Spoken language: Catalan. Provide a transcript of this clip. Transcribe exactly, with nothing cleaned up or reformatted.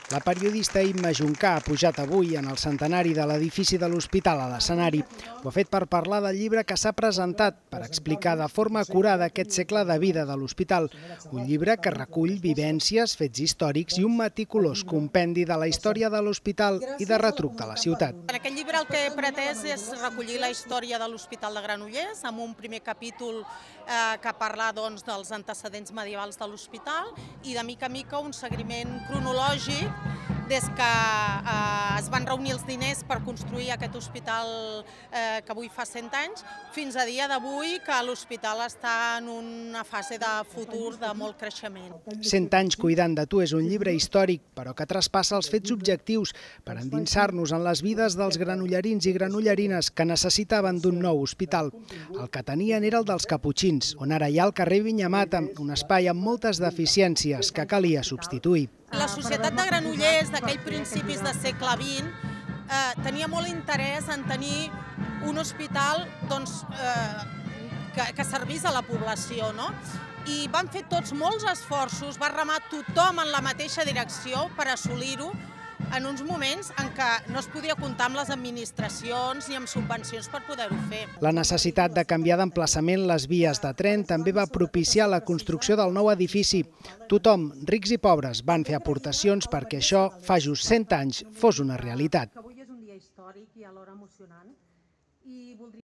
La periodista Imma Juncà ha pujat avui en el centenari de l'edifici de l'Hospital a l'escenari. Ho ha fet per parlar del llibre que s'ha presentat per explicar de forma acurada aquest segle de vida de l'hospital. Un llibre que recull vivències, fets històrics i un meticulós compendi de la història de l'hospital i de retruc de la ciutat. En aquest llibre el que he pretès és recollir la història de l'Hospital de Granollers, amb un primer capítol eh, que parla doncs, dels antecedents medievals de l'hospital i de mica a mica un seguiment cronològic des que eh, es van reunir els diners per construir aquest hospital eh, que avui fa cent anys, fins a dia d'avui que l'hospital està en una fase de futur de molt creixement. Cent anys cuidant de tu és un llibre històric, però que traspassa els fets objectius per endinsar-nos en les vides dels granollerins i granollerines que necessitaven d'un nou hospital. El que tenien era el dels Caputxins, on ara hi ha el carrer Vinyamata, un espai amb moltes deficiències que calia substituir. La societat de Granollers d'aquell principis del segle vint eh, tenia molt interès en tenir un hospital doncs, eh, que, que servís a la població, no? I van fer tots molts esforços, va remar tothom en la mateixa direcció per assolir-ho en uns moments en què no es podia comptar amb les administracions ni amb subvencions per poder-ho fer. La necessitat de canviar d'emplaçament les vies de tren també va propiciar la construcció del nou edifici. Tothom, rics i pobres, van fer aportacions perquè això, fa just cent anys, fos una realitat. Avui és un dia històric i alhora emocionant.